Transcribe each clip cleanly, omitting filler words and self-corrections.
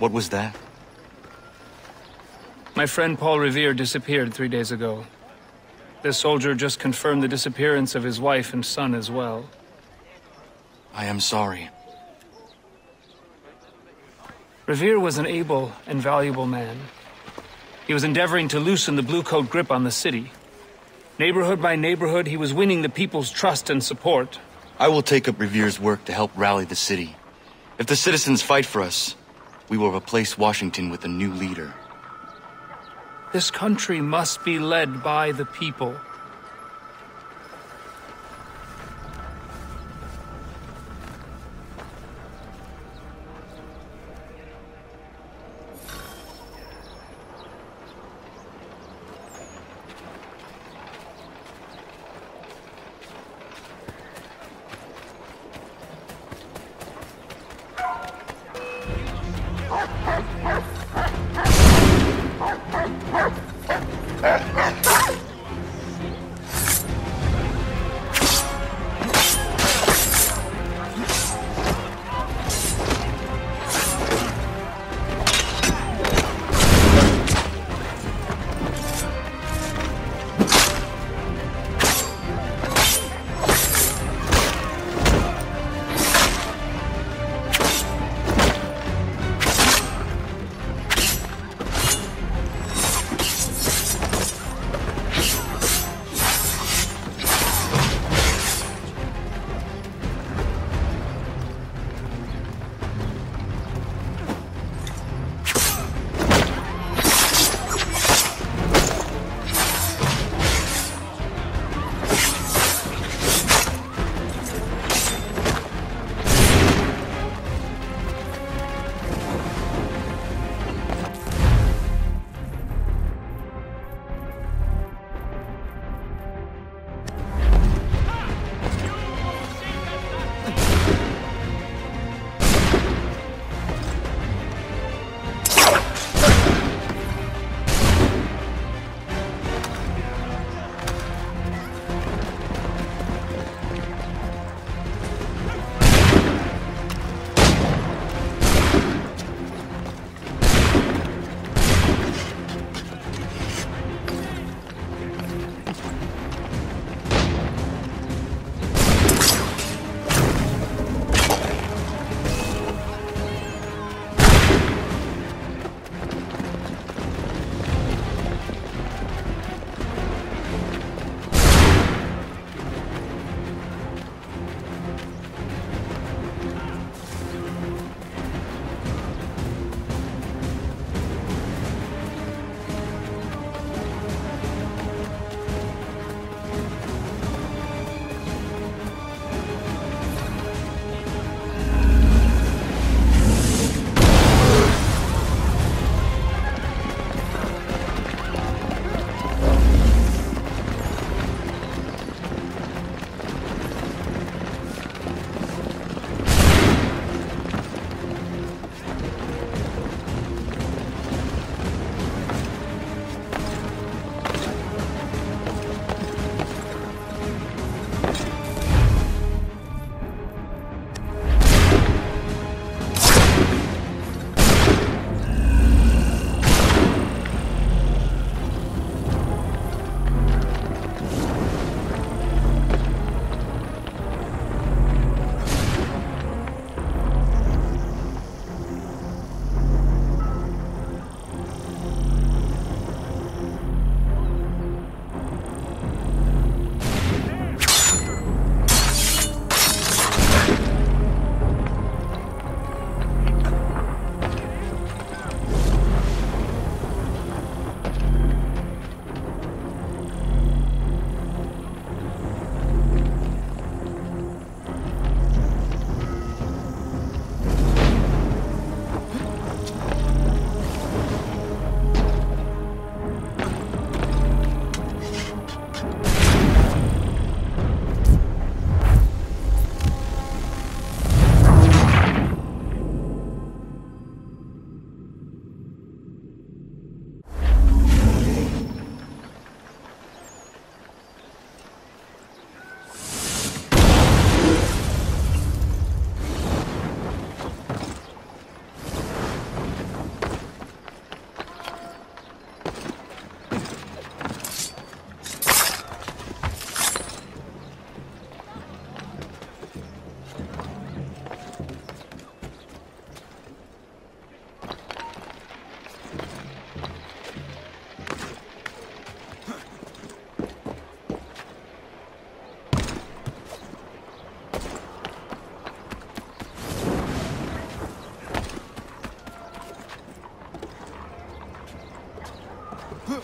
What was that? My friend Paul Revere disappeared 3 days ago. This soldier just confirmed the disappearance of his wife and son as well. I am sorry. Revere was an able and valuable man. He was endeavoring to loosen the Blue Coat grip on the city. Neighborhood by neighborhood, he was winning the people's trust and support. I will take up Revere's work to help rally the city. If the citizens fight for us, we will replace Washington with a new leader. This country must be led by the people.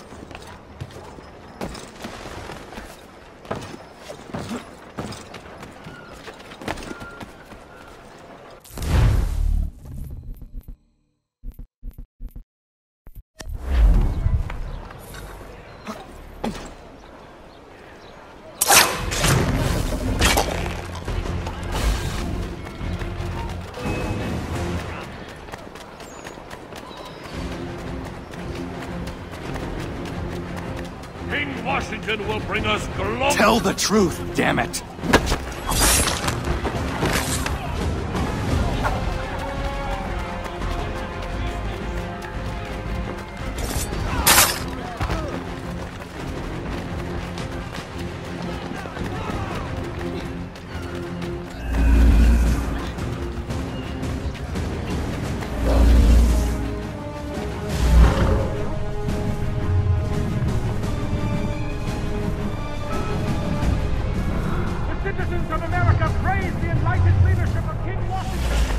King Washington will bring us glory. Tell the truth, damn it! Citizens of America praise the enlightened leadership of King Washington.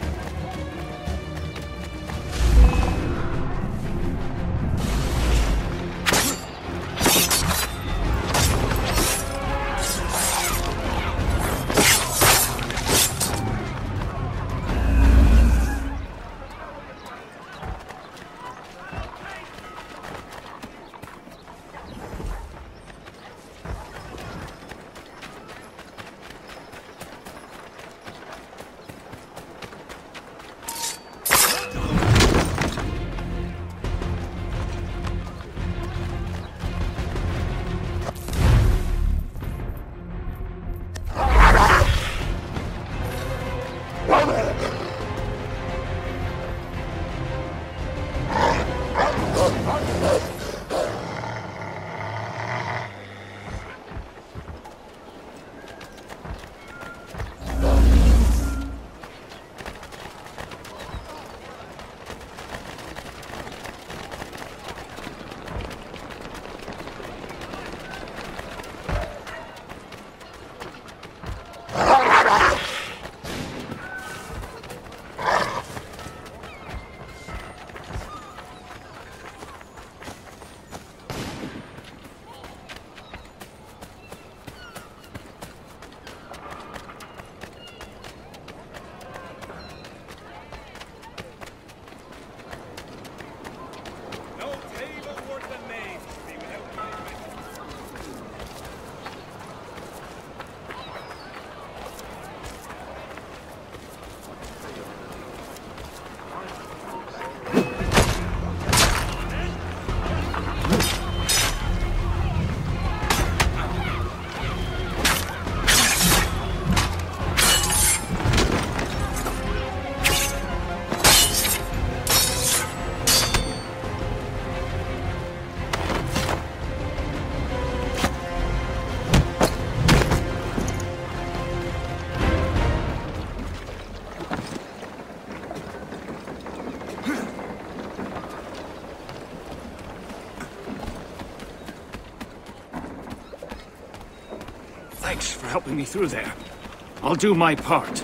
Thanks for helping me through there. I'll do my part.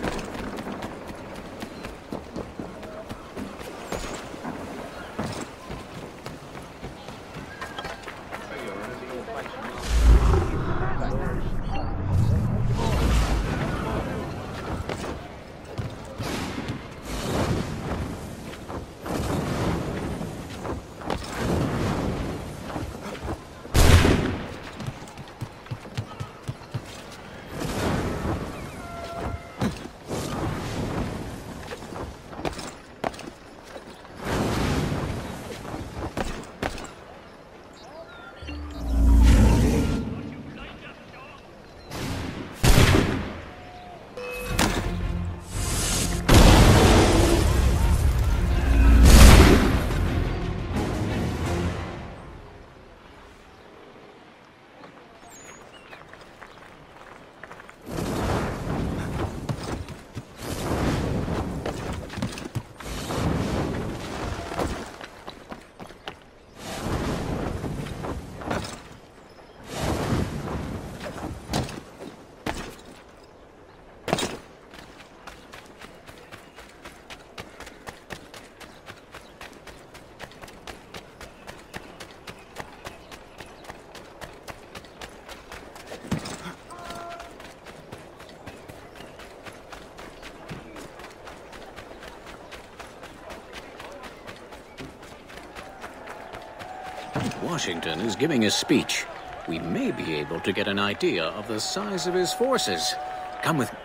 Washington is giving a speech. We may be able to get an idea of the size of his forces. Come with me.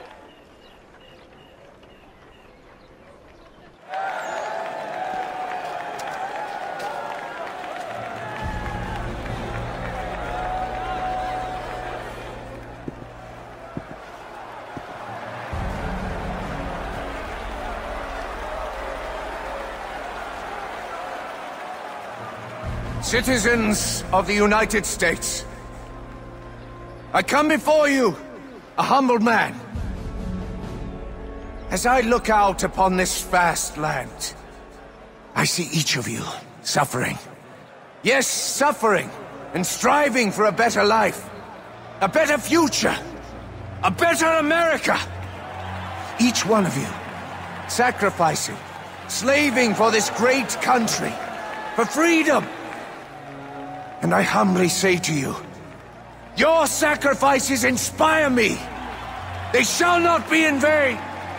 Citizens of the United States, I come before you, a humble man. As I look out upon this vast land, I see each of you suffering. Yes, suffering, and striving for a better life, a better future, a better America. Each one of you, sacrificing, slaving for this great country, for freedom. And I humbly say to you, your sacrifices inspire me. They shall not be in vain.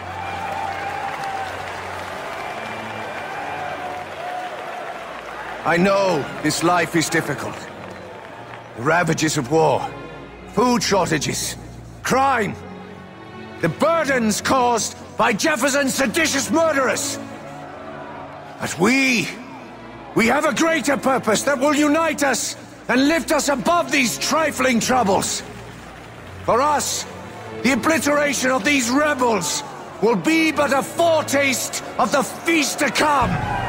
I know this life is difficult. The ravages of war, food shortages, crime, the burdens caused by Jefferson's seditious murderers. But we have a greater purpose that will unite us and lift us above these trifling troubles. For us, the obliteration of these rebels will be but a foretaste of the feast to come.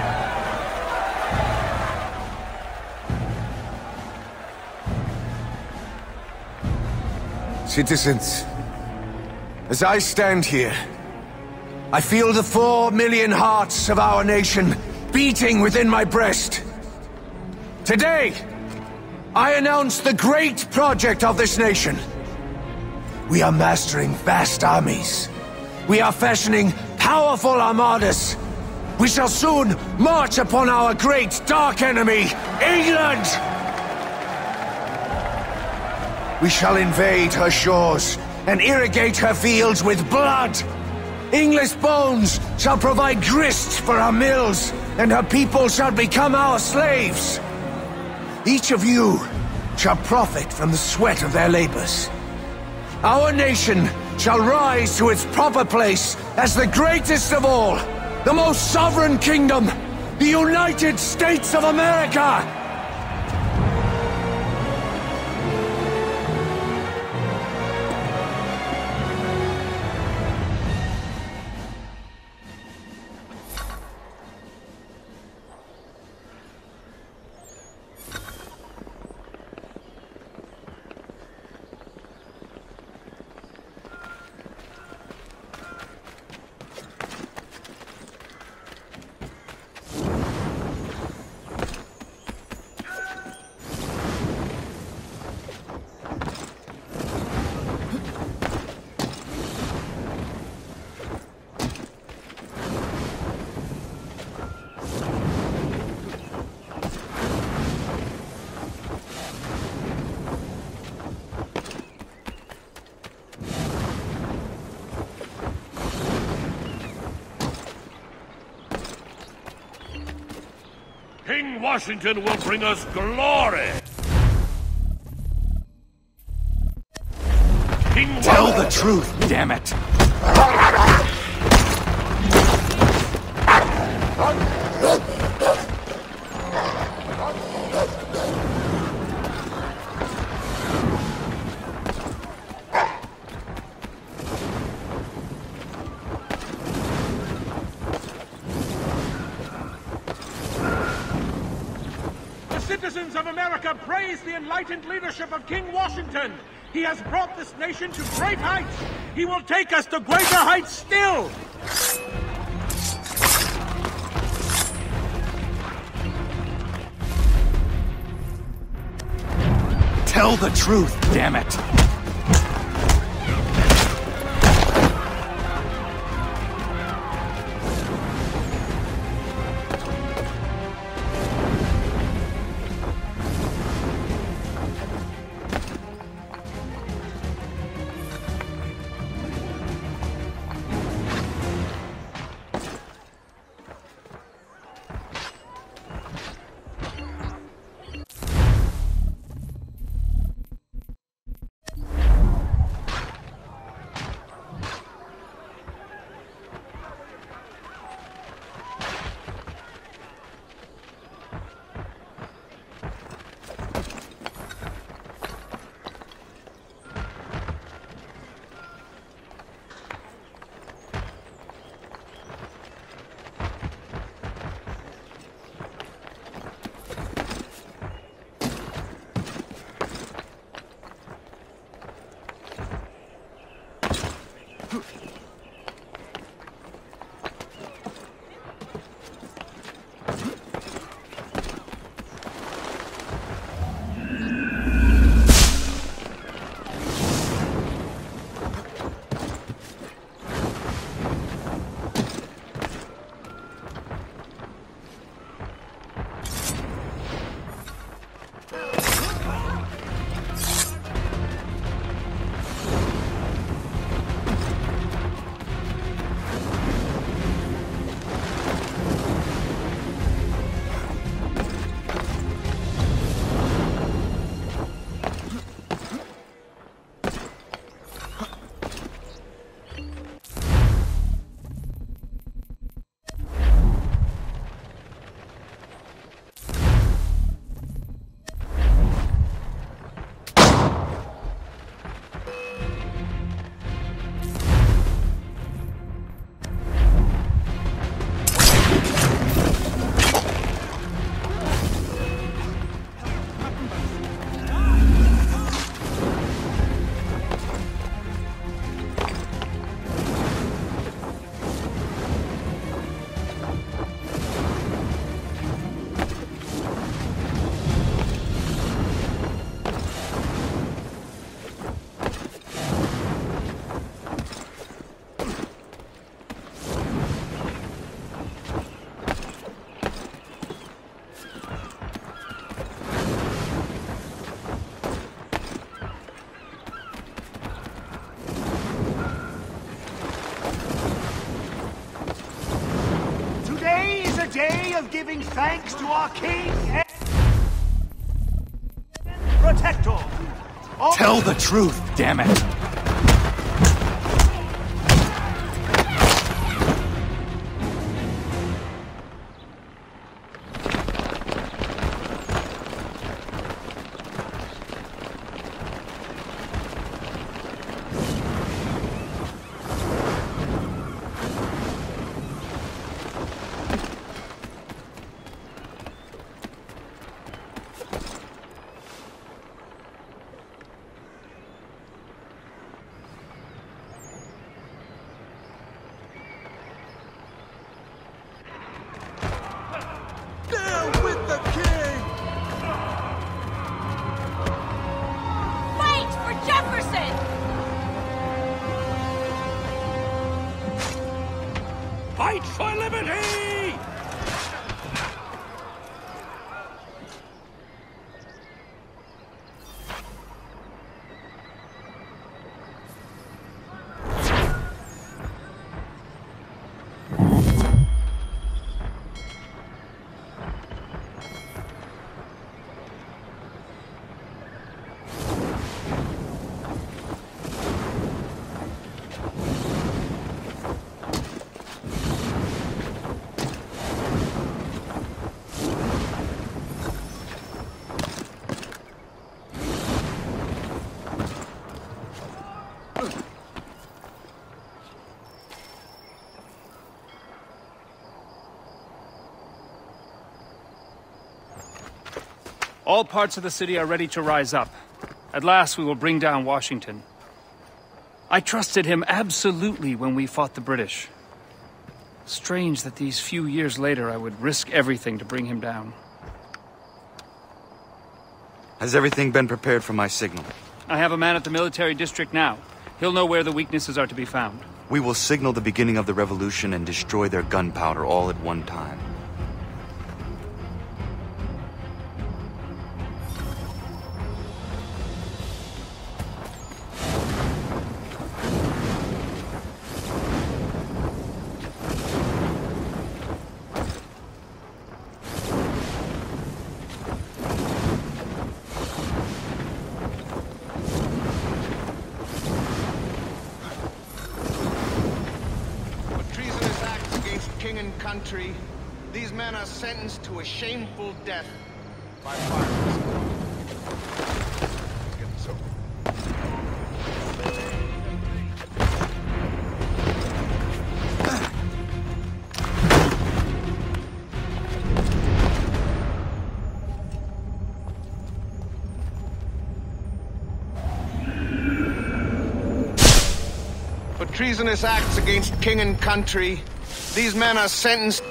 Citizens, as I stand here, I feel the 4 million hearts of our nation beating within my breast. Today, I announce the great project of this nation. We are mastering vast armies. We are fashioning powerful armadas. We shall soon march upon our great dark enemy, England! We shall invade her shores and irrigate her fields with blood. English bones shall provide grist for our mills, and her people shall become our slaves. Each of you shall profit from the sweat of their labors. Our nation shall rise to its proper place as the greatest of all, the most sovereign kingdom, the United States of America! King Washington will bring us glory! Tell the truth, damn it! Citizens of America praise the enlightened leadership of King Washington. He has brought this nation to great heights. He will take us to greater heights still. Tell the truth, damn it! of giving thanks to our king and protector. Tell the truth, damn it! Fight for liberty! All parts of the city are ready to rise up. At last we will bring down Washington. I trusted him absolutely when we fought the British. Strange that these few years later I would risk everything to bring him down. Has everything been prepared for my signal? I have a man at the military district now. He'll know where the weaknesses are to be found. We will signal the beginning of the revolution and destroy their gunpowder all at one time. Country, these men are sentenced to a shameful death by fire. It's getting so. For treasonous acts against king and country, these men are sentenced.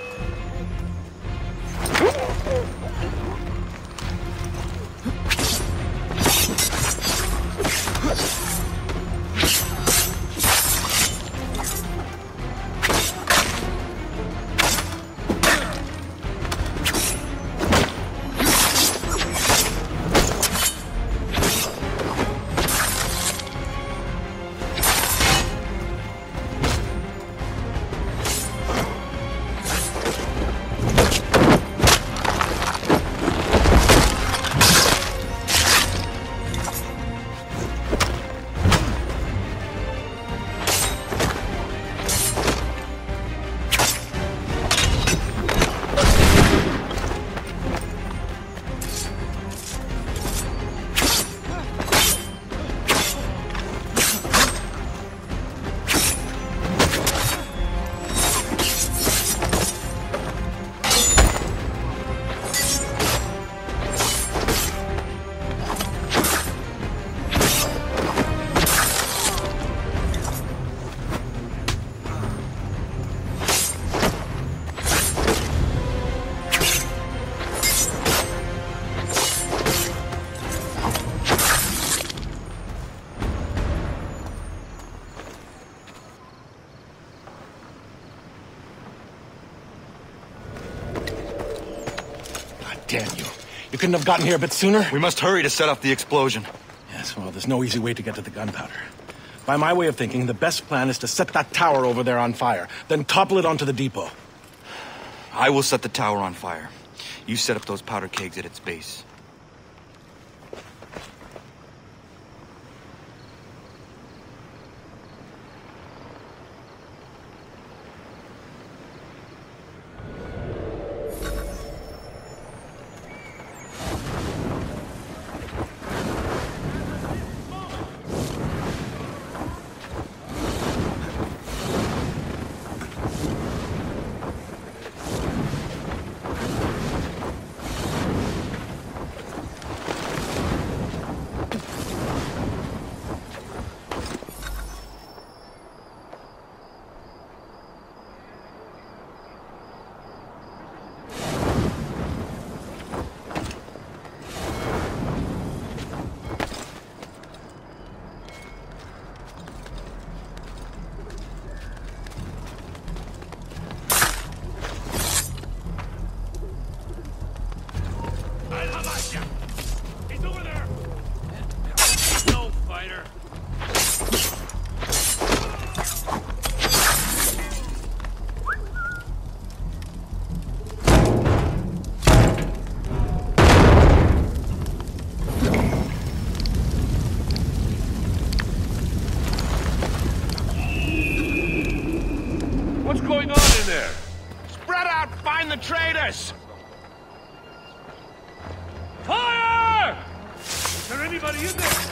Damn you. You couldn't have gotten here a bit sooner? We must hurry to set off the explosion. Yes, well, there's no easy way to get to the gunpowder. By my way of thinking, the best plan is to set that tower over there on fire, then topple it onto the depot. I will set the tower on fire. You set up those powder kegs at its base. What's going on in there? Spread out, find the traitors! Fire! Is there anybody in there?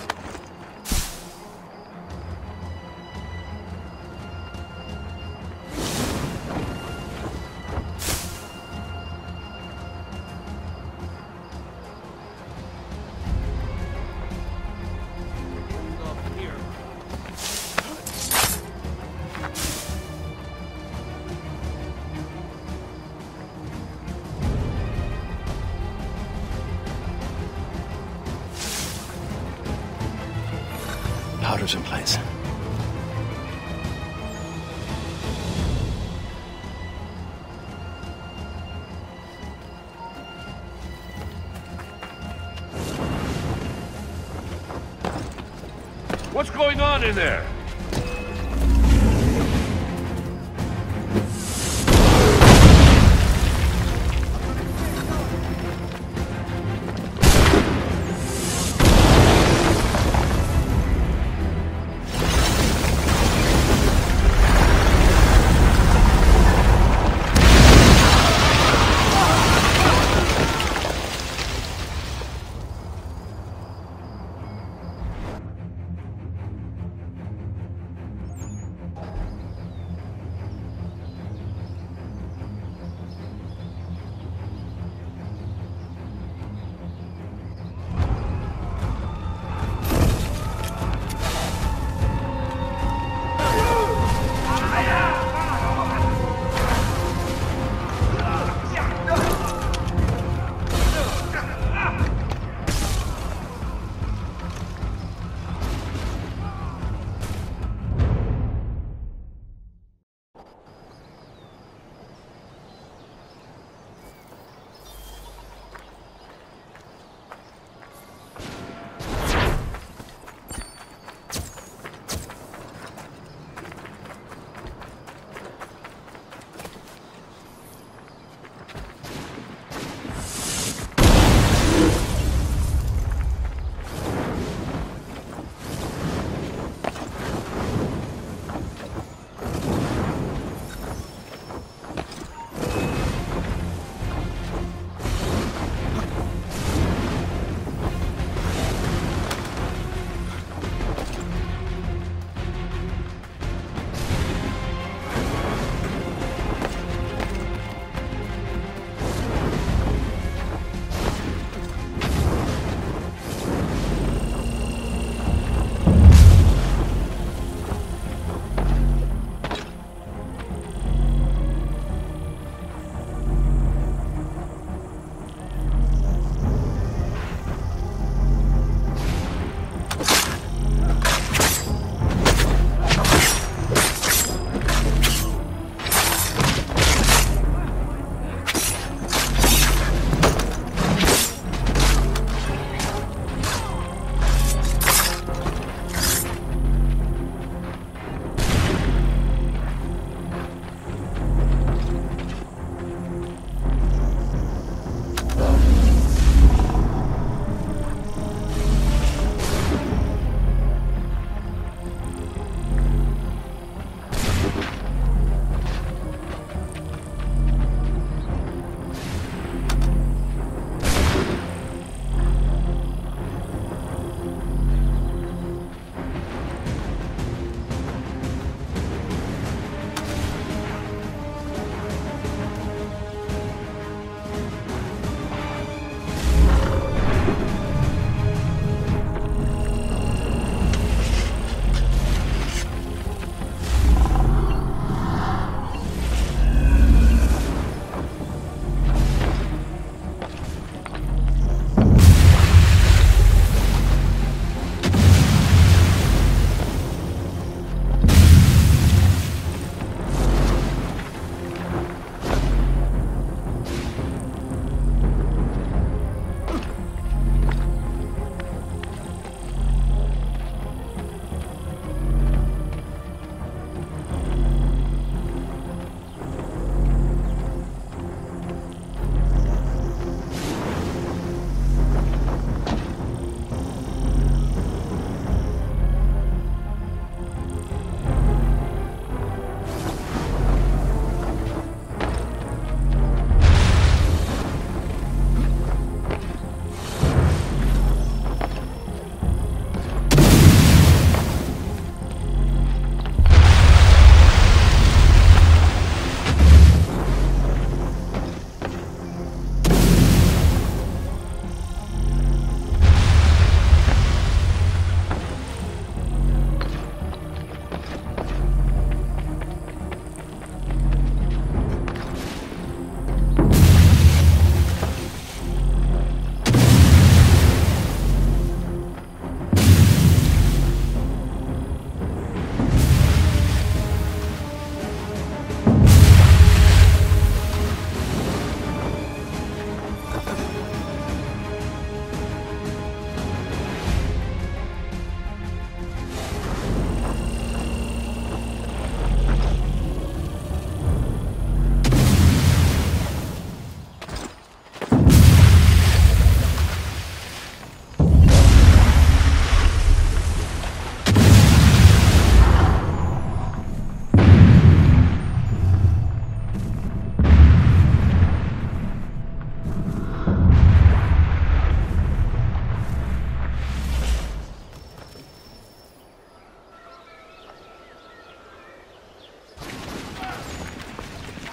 Powder's in place. What's going on in there?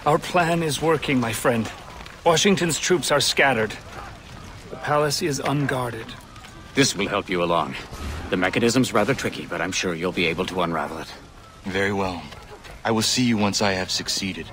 Our plan is working, my friend. Washington's troops are scattered. The palace is unguarded. This will help you along. The mechanism's rather tricky, but I'm sure you'll be able to unravel it. Very well. I will see you once I have succeeded.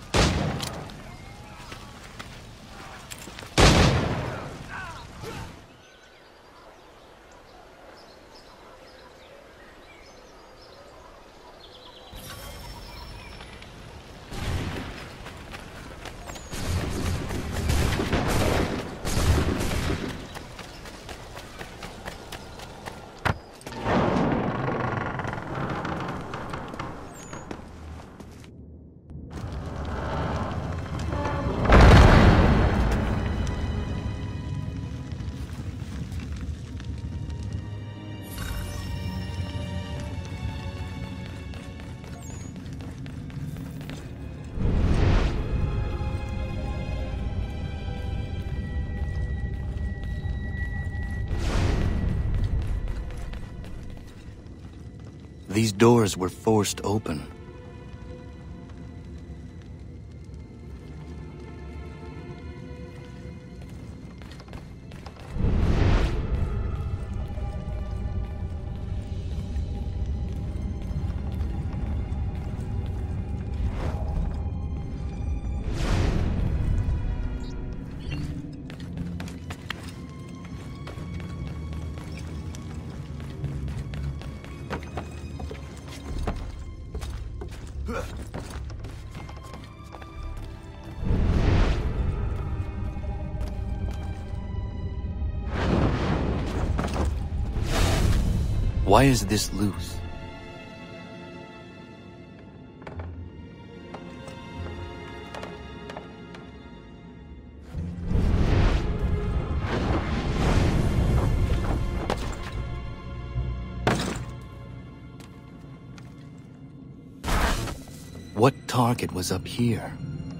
These doors were forced open. Why is this loose? What target was up here?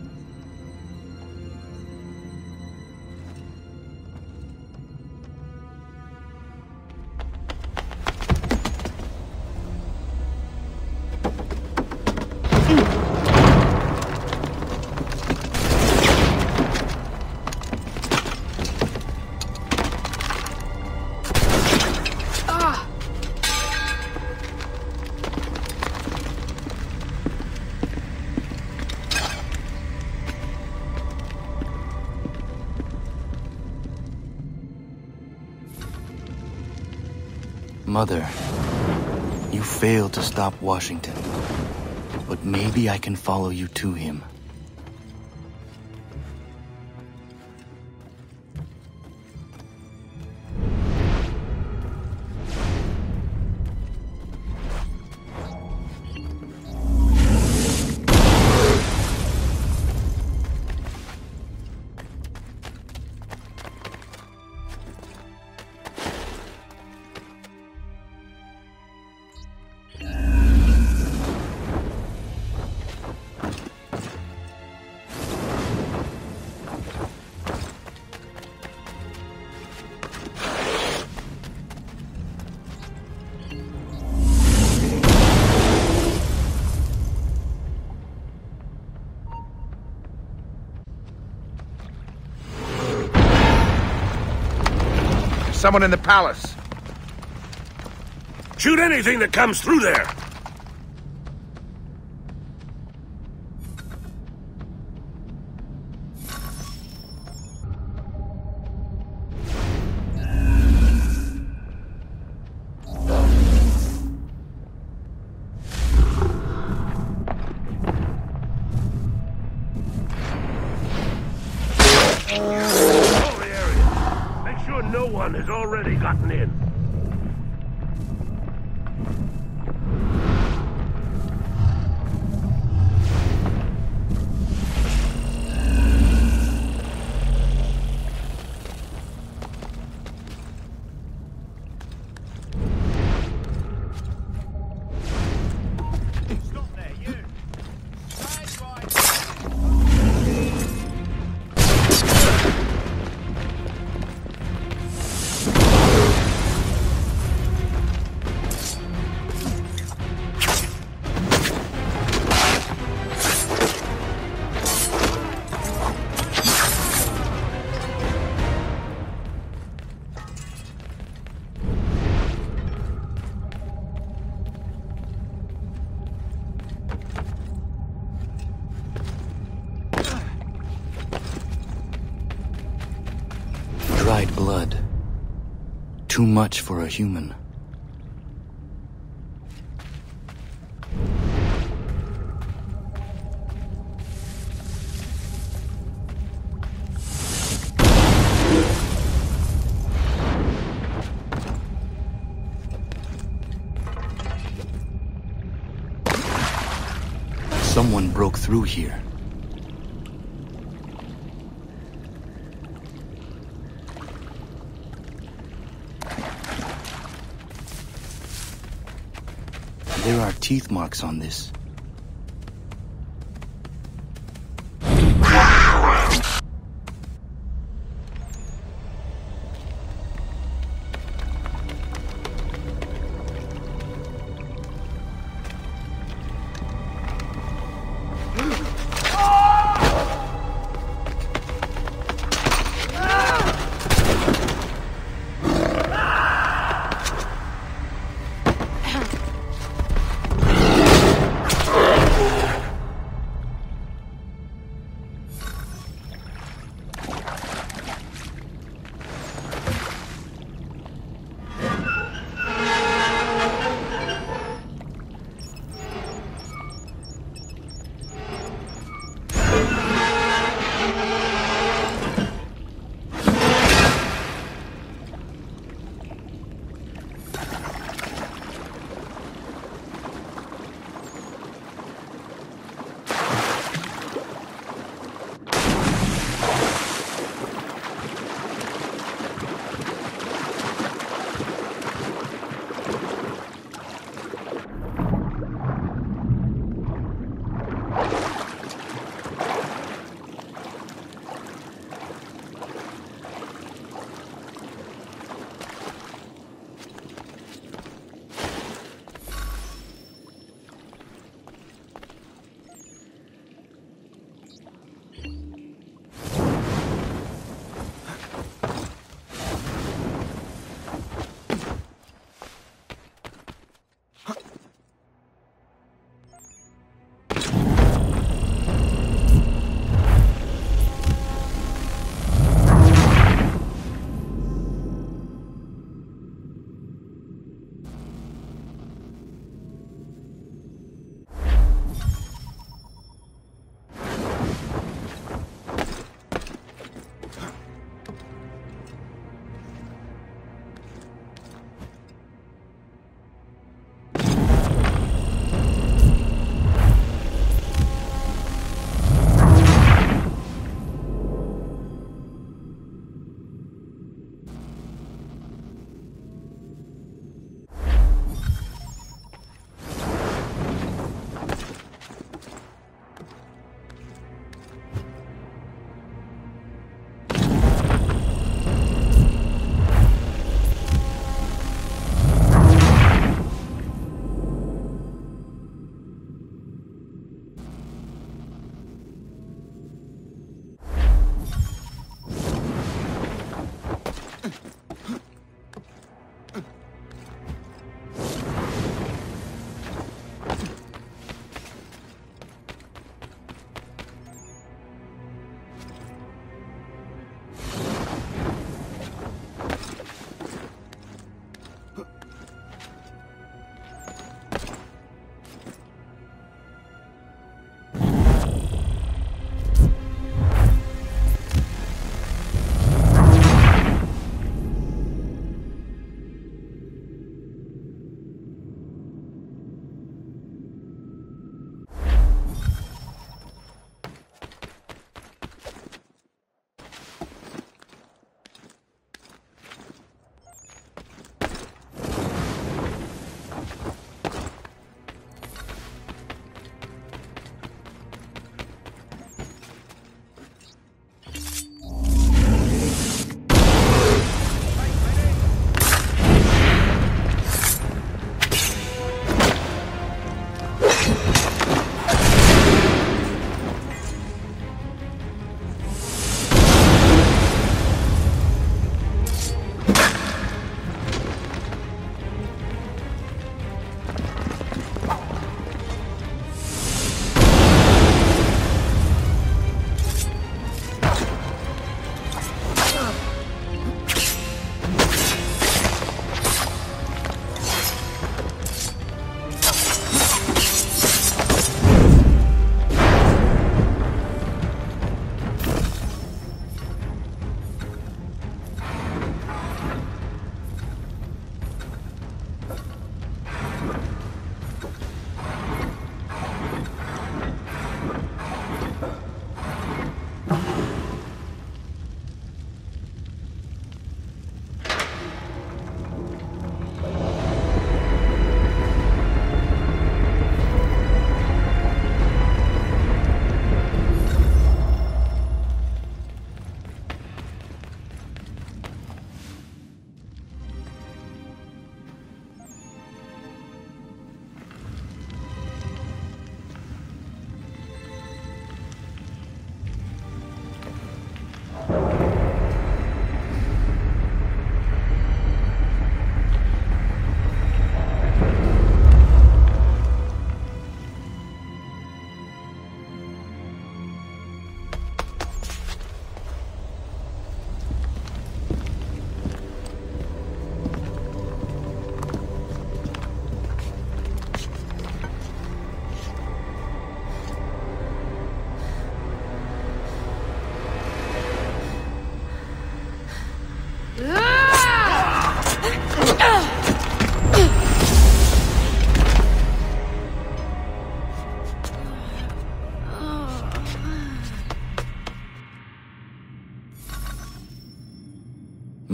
Mother, you failed to stop Washington, but maybe I can follow you to him. Someone in the palace. Shoot anything that comes through there! No one has already gotten in. Stop there, you! too much for a human. Someone broke through here. There are teeth marks on this.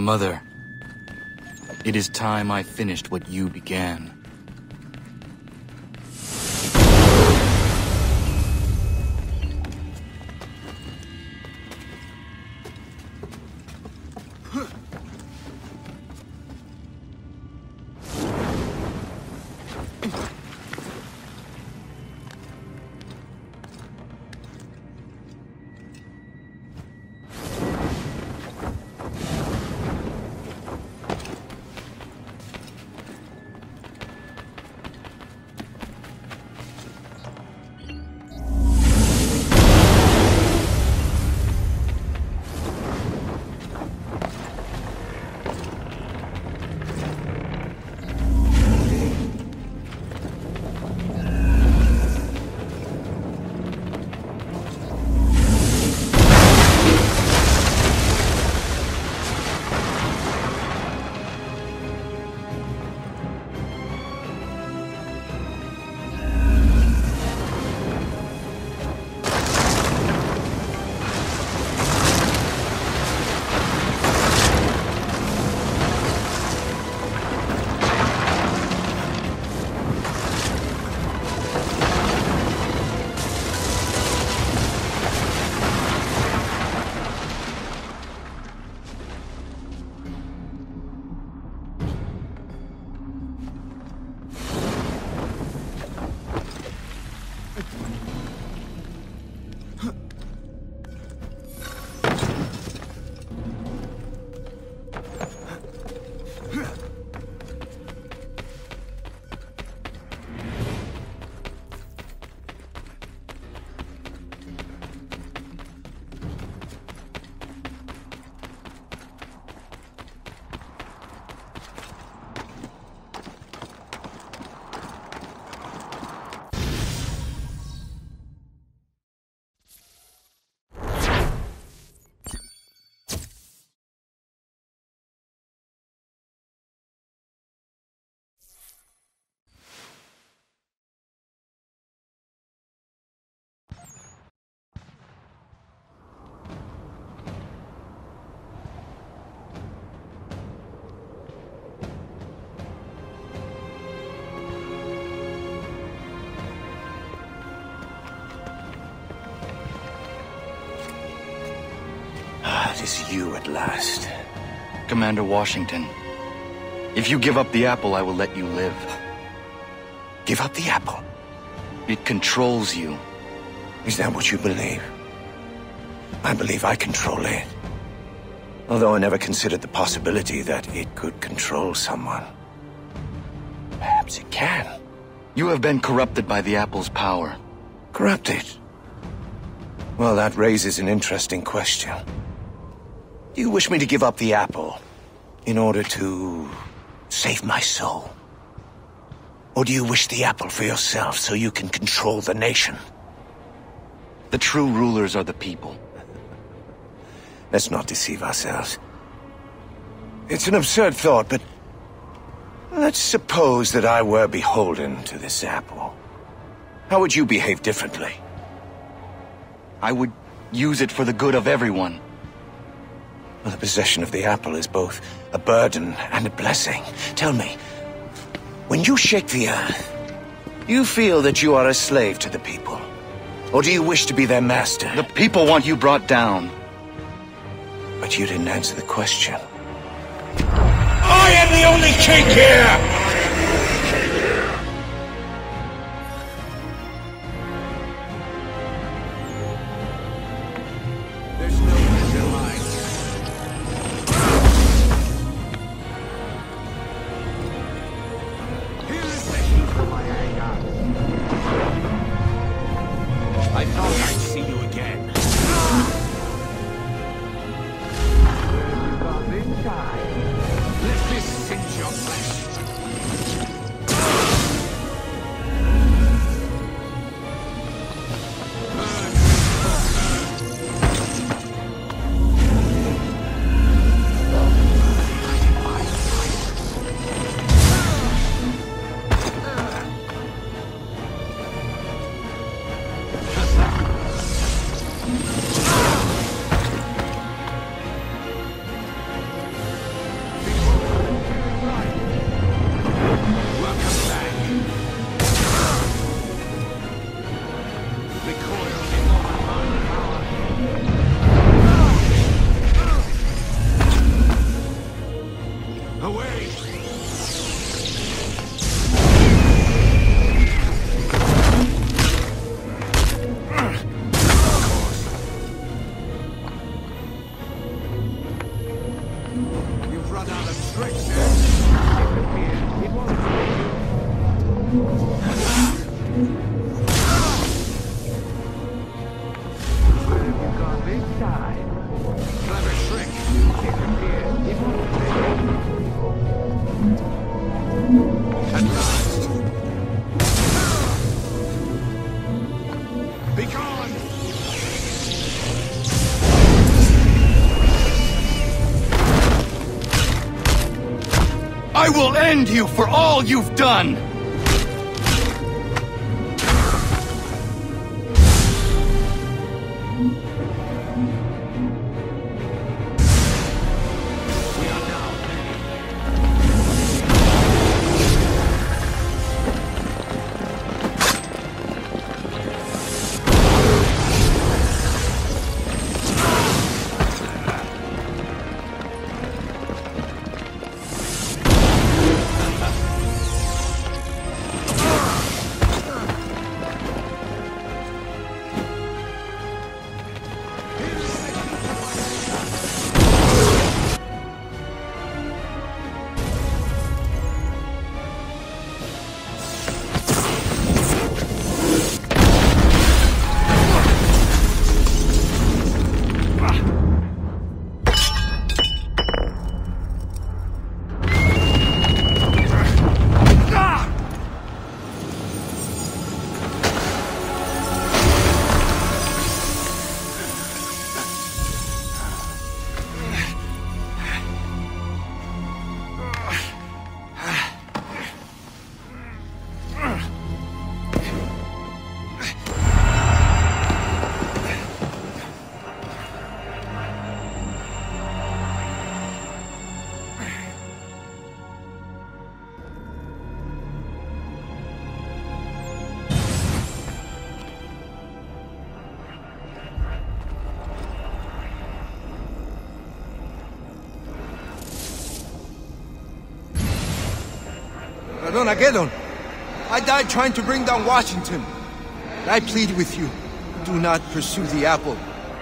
Mother, it is time I finished what you began. It is you at last. Commander Washington, if you give up the apple, I will let you live. Give up the apple? It controls you. Is that what you believe? I believe I control it. Although I never considered the possibility that it could control someone. Perhaps it can. You have been corrupted by the apple's power. Corrupted? Well, that raises an interesting question. Do you wish me to give up the apple in order to save my soul? Or do you wish the apple for yourself so you can control the nation? The true rulers are the people. Let's not deceive ourselves. It's an absurd thought, but let's suppose that I were beholden to this apple. How would you behave differently? I would use it for the good of everyone. Well, the possession of the apple is both a burden and a blessing. Tell me, when you shake the earth, you feel that you are a slave to the people? Or do you wish to be their master? The people want you brought down. But you didn't answer the question. I am the only king here! I will end you for all you've done! Ratonhnhaké, I died trying to bring down Washington. I plead with you, do not pursue the apple.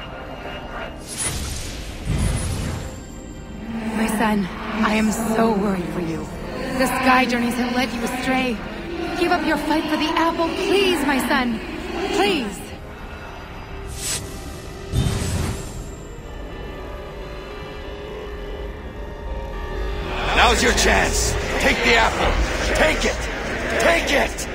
My son, I am so worried for you. The sky journeys have led you astray. Give up your fight for the apple, please, my son. Please. Now's your chance. Take the apple. Take it! Take it!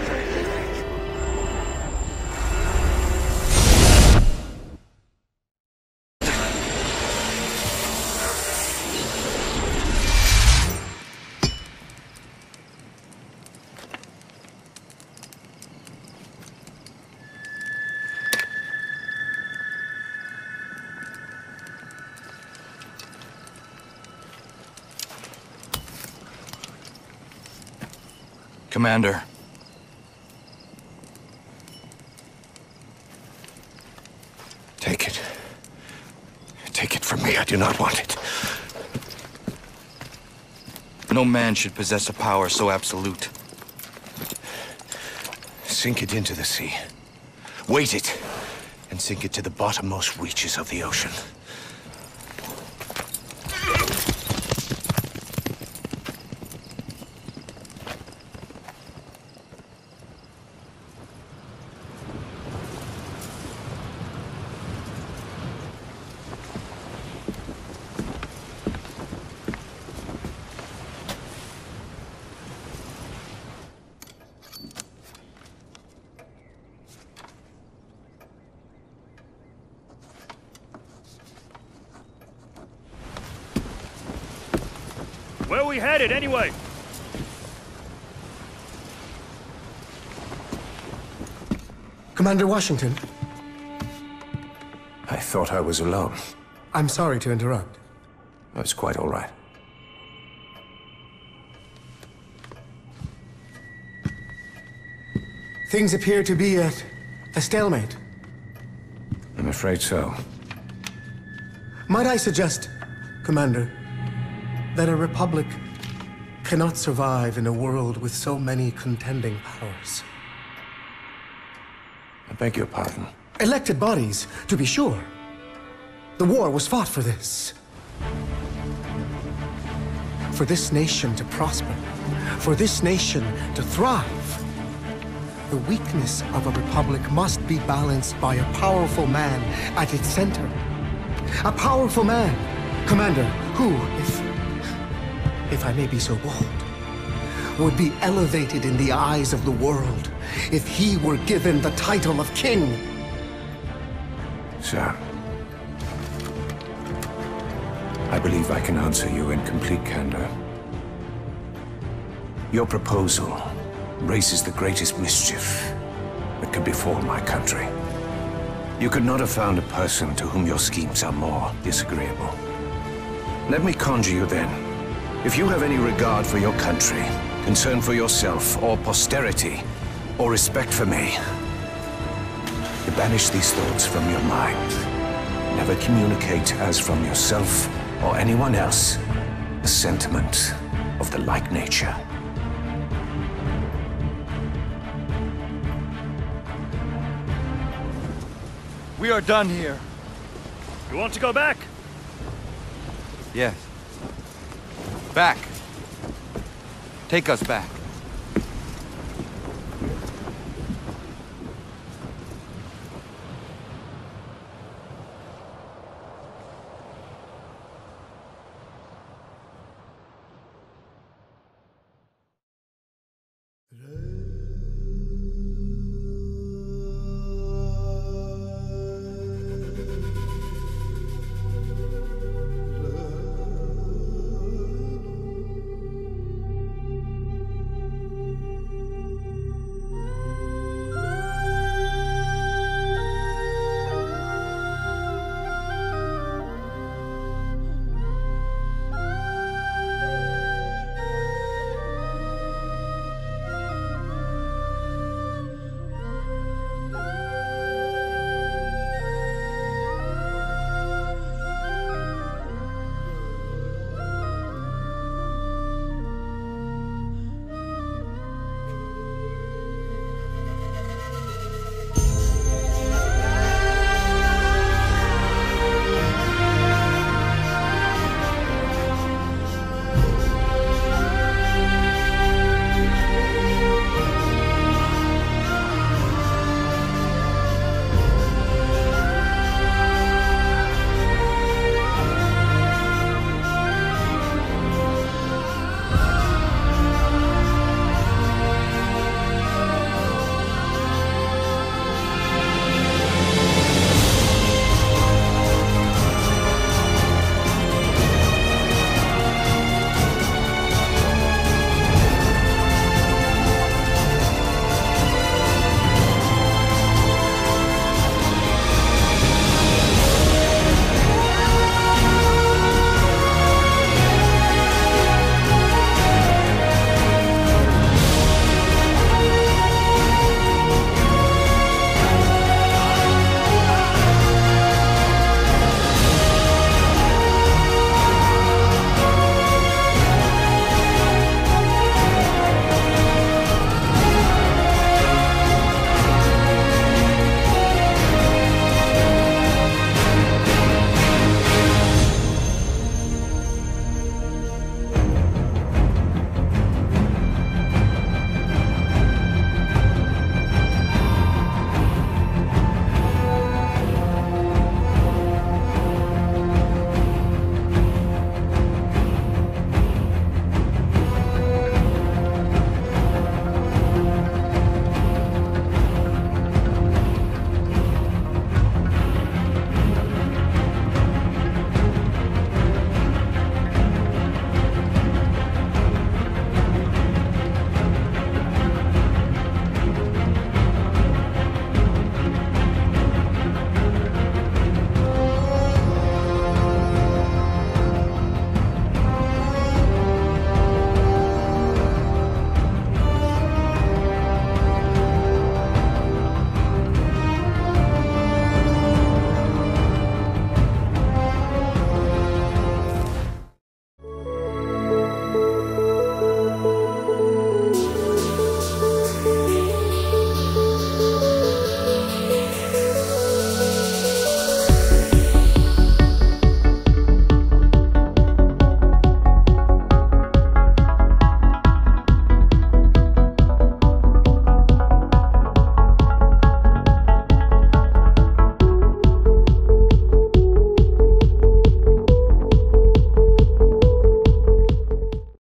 Commander. Take it. Take it from me. I do not want it. No man should possess a power so absolute. Sink it into the sea. Weight it, and sink it to the bottommost reaches of the ocean. Where are we headed, anyway? Commander Washington, I thought I was alone. I'm sorry to interrupt. It's quite all right. Things appear to be at a stalemate. I'm afraid so. Might I suggest, Commander, that a republic cannot survive in a world with so many contending powers? I beg your pardon. Elected bodies, to be sure. The war was fought for this. For this nation to prosper. For this nation to thrive. The weakness of a republic must be balanced by a powerful man at its center. A powerful man, Commander, who, if I may be so bold, would be elevated in the eyes of the world if he were given the title of king. Sir, I believe I can answer you in complete candor. Your proposal raises the greatest mischief that could befall my country. You could not have found a person to whom your schemes are more disagreeable. Let me conjure you then. If you have any regard for your country, concern for yourself, or posterity, or respect for me, to banish these thoughts from your mind. Never communicate as from yourself or anyone else a sentiment of the like nature. We are done here. You want to go back? Yes. Back. Take us back.